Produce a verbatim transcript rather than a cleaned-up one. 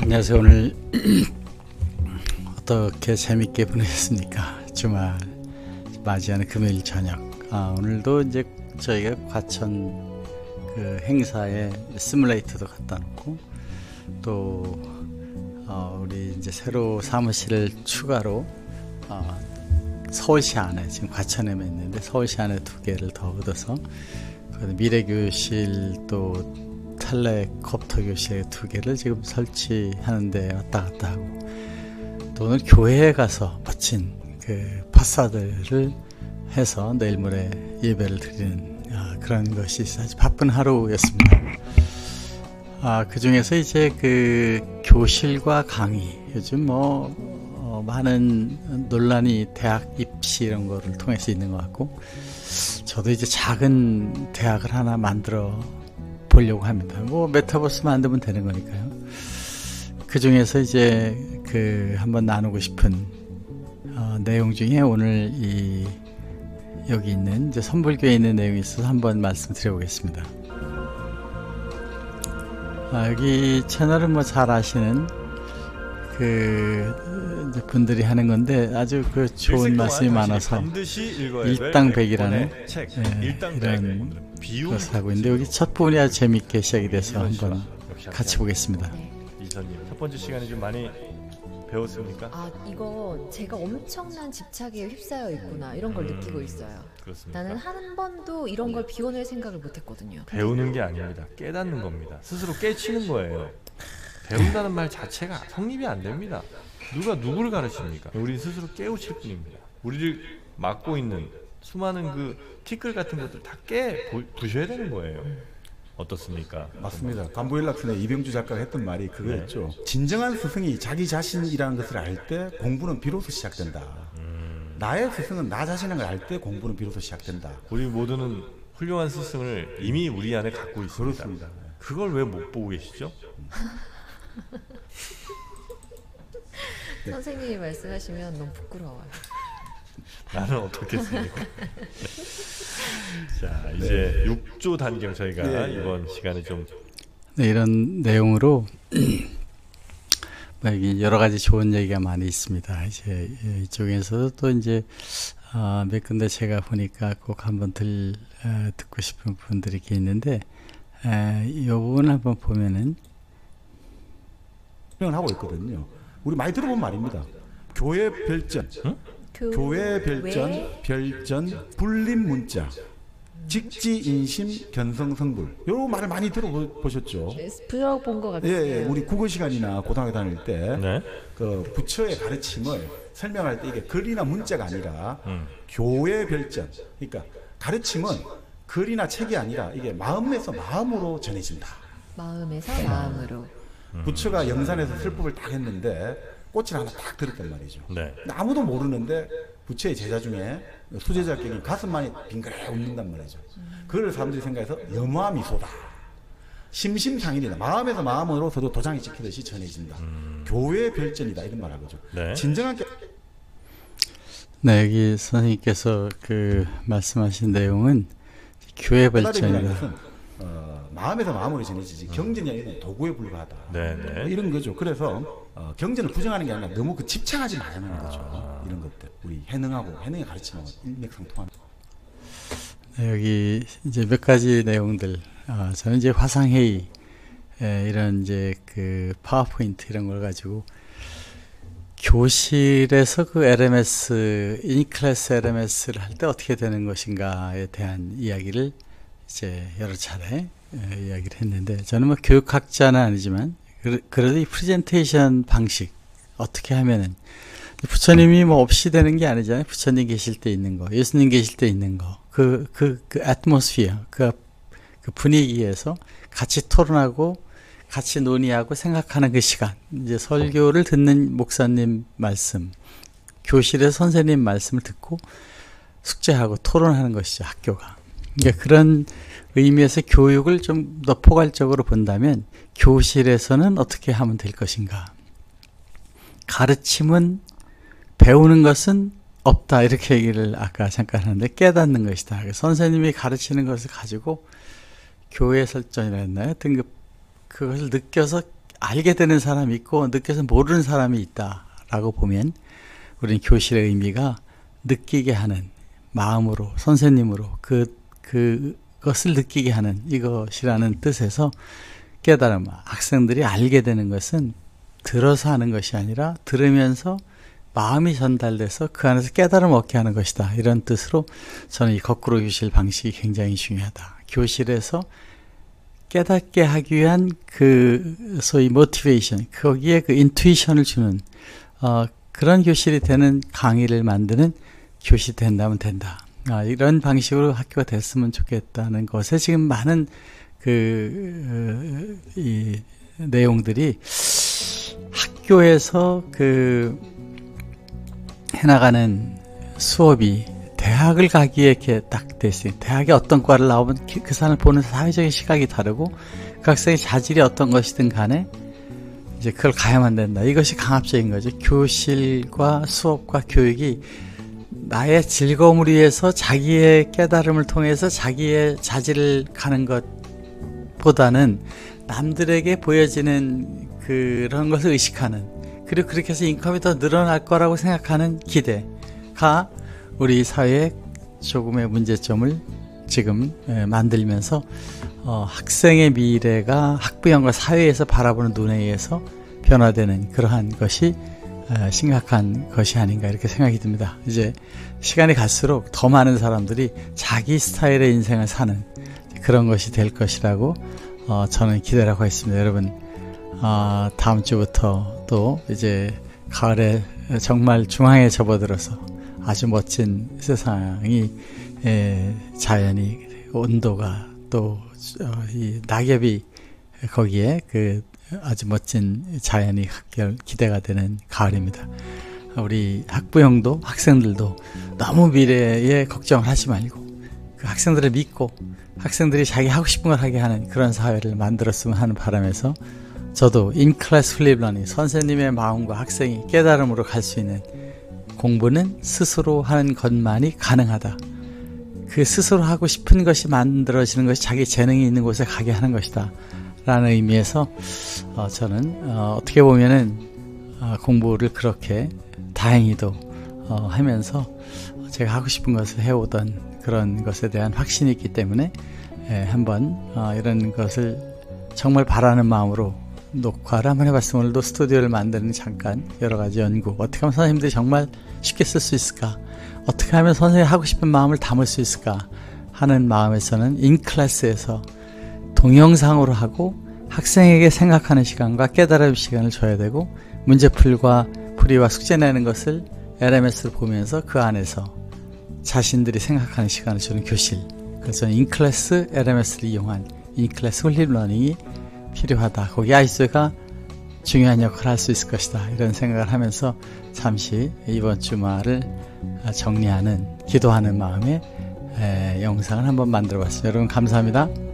안녕하세요. 오늘 어떻게 재밌게 보내셨습니까? 주말 맞이하는 금요일 저녁. 아, 오늘도 이제 저희가 과천 그 행사에 시뮬레이터도 갖다 놓고 또 어, 우리 이제 새로 사무실을 추가로 어, 서울시 안에 지금 과천에만 있는데 서울시 안에 두 개를 더 얻어서 미래교실 또 텔레콥터 교실 두 개를 지금 설치하는데 왔다 갔다 하고 또 오늘 교회에 가서 멋진 그 파사드를 해서 내일 모레 예배를 드리는 아, 그런 것이 아주 바쁜 하루였습니다. 아, 그 중에서 이제 그 교실과 강의 요즘 뭐 어, 많은 논란이 대학 입시 이런 거를 통해서 있는 것 같고 저도 이제 작은 대학을 하나 만들어 보려고 합니다. 뭐 메타버스 만들면 되는 거니까요. 그 중에서 이제 그 한번 나누고 싶은 어, 내용 중에 오늘 이 여기 있는 이제 선불교에 있는 내용이 있어서 한번 말씀드려보겠습니다. 아, 여기 채널은 뭐 잘 아시는 그 이제 분들이 하는 건데 아주 그 좋은 말씀이 많아서 일당백이라는 책, 예, 이런 것을 하고 있는데 여기 첫 부분이 아주 재밌게 시작이 돼서 한번 같이 보겠습니다. 이선님, 첫 번째 시간에 좀 많이 배웠습니까? 아, 이거 제가 엄청난 집착에 휩싸여 있구나 이런 걸 음, 느끼고 있어요. 그렇습니까? 나는 한 번도 이런 걸 비워낼 생각을 못했거든요. 배우는 게 아닙니다. 깨닫는 겁니다. 스스로 깨치는 거예요. 배운다는 말 자체가 성립이 안 됩니다. 누가 누구를 가르칩니까? 우리 스스로 깨우칠 뿐입니다. 우리를 막고 있는 수많은 그 티끌 같은 것들 다 깨 부셔야 되는 거예요. 어떻습니까? 맞습니다. 간부일락슨의 이병주 작가가 했던 말이 그거였죠. 네. 진정한 스승이 자기 자신이라는 것을 알 때 공부는 비로소 시작된다. 음. 나의 스승은 나 자신을 알 때 공부는 비로소 시작된다. 우리 모두는 훌륭한 스승을 이미 우리 안에 갖고 있습니다. 그렇습니다. 그걸 왜 못 보고 계시죠? 네. 선생님이 말씀하시면 너무 부끄러워요. 나는 어떻겠습니까? 자, 이제 네. 육 조 단경 저희가 네. 이번 시간에 좀 네, 이런 내용으로 여기 여러 가지 좋은 얘기가 많이 있습니다. 이제 이쪽에서도 또 이제 어, 몇 군데 제가 보니까 꼭 한번 들 어, 듣고 싶은 분들이 있는데 에, 이 부분을 한번 보면은 설명을 하고 있거든요. 우리 많이 들어본 말입니다. 교회 별전, 응? 교회 별전, 왜? 별전, 불림 문자, 직지 인심, 견성 성불. 이런 말을 많이 들어보셨죠? 네, 들어본 것 같아요. 예, 예, 우리 국어 시간이나 고등학교 다닐 때 네? 그 부처의 가르침을 설명할 때 이게 글이나 문자가 아니라 음. 교회 별전. 그러니까 가르침은 글이나 책이 아니라 이게 마음에서 마음으로 전해진다. 마음에서 마음으로. 부처가 영산에서 설법을 딱 했는데 꽃을 하나 딱 들었단 말이죠. 네. 아무도 모르는데 부처의 제자 중에 수제자격이 가슴만이 빙그레 웃는단 말이죠. 음. 그걸 사람들이 생각해서 염화미소다. 심심상일이다. 마음에서 마음으로서도 도장이 찍히듯이 전해진다. 음. 교회 별전이다 이런 말을 하죠. 네. 진정한 게 네, 여기 선생님께서 그 말씀하신 내용은 교회 별전이다. 어, 마음에서 마음으로 전해지지 음. 경전이 아니라 도구에 불과하다. 네네. 뭐 이런 거죠. 그래서 어, 경전을 부정하는 게 아니라 너무 그 집착하지 말라는 아. 거죠. 이런 것들 우리 해능하고 해능의 가르침하고 일맥상통합니다. 네, 여기 이제 몇 가지 내용들. 어, 저는 이제 화상회의 에, 이런 이제 그 파워포인트 이런 걸 가지고 교실에서 그 엘엠에스 인클래스 엘엠에스를 할 때 어떻게 되는 것인가에 대한 이야기를 이제 여러 차례 에, 이야기를 했는데 저는 뭐 교육학자는 아니지만 그, 그래도 이 프레젠테이션 방식 어떻게 하면은 부처님이 뭐 없이 되는 게 아니잖아요. 부처님 계실 때 있는 거, 예수님 계실 때 있는 거, 그 그 그 애트모스피어, 그, 그 분위기에서 같이 토론하고 같이 논의하고 생각하는 그 시간. 이제 설교를 듣는 목사님 말씀, 교실의 선생님 말씀을 듣고 숙제하고 토론하는 것이죠. 학교가. 그러니까 그런 의미에서 교육을 좀 더 포괄적으로 본다면 교실에서는 어떻게 하면 될 것인가. 가르침은 배우는 것은 없다 이렇게 얘기를 아까 잠깐 하는데 깨닫는 것이다. 선생님이 가르치는 것을 가지고 교회 설전이라 했나요? 등급 그것을 느껴서 알게 되는 사람이 있고 느껴서 모르는 사람이 있다라고 보면 우리는 교실의 의미가 느끼게 하는 마음으로 선생님으로 그, 그것을 느끼게 하는 이것이라는 뜻에서 깨달음, 학생들이 알게 되는 것은 들어서 하는 것이 아니라 들으면서 마음이 전달돼서 그 안에서 깨달음 얻게 하는 것이다. 이런 뜻으로 저는 이 거꾸로 교실 방식이 굉장히 중요하다. 교실에서 깨닫게 하기 위한 그 소위 모티베이션, 거기에 그 인투이션을 주는 어, 그런 교실이 되는 강의를 만드는 교실이 된다면 된다. 아, 이런 방식으로 학교가 됐으면 좋겠다는 것에 지금 많은 그, 이 내용들이 학교에서 그 해나가는 수업이 대학을 가기에 이렇게 딱 돼 있어요. 대학에 어떤 과를 나오면 그 사람을 보는 사회적인 시각이 다르고 그 학생의 자질이 어떤 것이든 간에 이제 그걸 가야만 된다. 이것이 강압적인 거죠. 교실과 수업과 교육이 나의 즐거움을 위해서 자기의 깨달음을 통해서 자기의 자질을 가는 것보다는 남들에게 보여지는 그런 것을 의식하는, 그리고 그렇게 해서 인컴이 더 늘어날 거라고 생각하는 기대가 우리 사회의 조금의 문제점을 지금 만들면서 어, 학생의 미래가 학부형과 사회에서 바라보는 눈에 의해서 변화되는 그러한 것이 어, 심각한 것이 아닌가 이렇게 생각이 듭니다. 이제 시간이 갈수록 더 많은 사람들이 자기 스타일의 인생을 사는 그런 것이 될 것이라고 어, 저는 기대를 하고 있습니다. 여러분 어, 다음 주부터 또 이제 가을에 정말 중앙에 접어들어서 아주 멋진 세상이 에, 자연이 온도가 또 이 낙엽이 거기에 그 아주 멋진 자연이 합격 기대가 되는 가을입니다. 우리 학부형도 학생들도 너무 미래에 걱정을 하지 말고 그 학생들을 믿고 학생들이 자기 하고 싶은 걸 하게 하는 그런 사회를 만들었으면 하는 바람에서 저도 인클래스 플립 러닝, 선생님의 마음과 학생이 깨달음으로 갈 수 있는 공부는 스스로 하는 것만이 가능하다. 그 스스로 하고 싶은 것이 만들어지는 것이 자기 재능이 있는 곳에 가게 하는 것이다 라는 의미에서 어, 저는 어, 어떻게 보면은 어, 공부를 그렇게 다행히도 어, 하면서 제가 하고 싶은 것을 해오던 그런 것에 대한 확신이 있기 때문에 예, 한번 어, 이런 것을 정말 바라는 마음으로 녹화를 한번 해봤습니다. 오늘도 스튜디오를 만드는 잠깐 여러 가지 연구, 어떻게 하면 선생님들이 정말 쉽게 쓸 수 있을까, 어떻게 하면 선생님이 하고 싶은 마음을 담을 수 있을까 하는 마음에서는 인클래스에서 동영상으로 하고 학생에게 생각하는 시간과 깨달음 시간을 줘야 되고, 문제풀과 풀이와 숙제 내는 것을 엘엠에스를 보면서 그 안에서 자신들이 생각하는 시간을 주는 교실, 그래서 인클래스 엘엠에스를 이용한 인클래스 홀립 러닝이 필요하다. 거기 아이스가 중요한 역할을 할 수 있을 것이다. 이런 생각을 하면서 잠시 이번 주말을 정리하는, 기도하는 마음에 에, 영상을 한번 만들어 봤습니다. 여러분 감사합니다.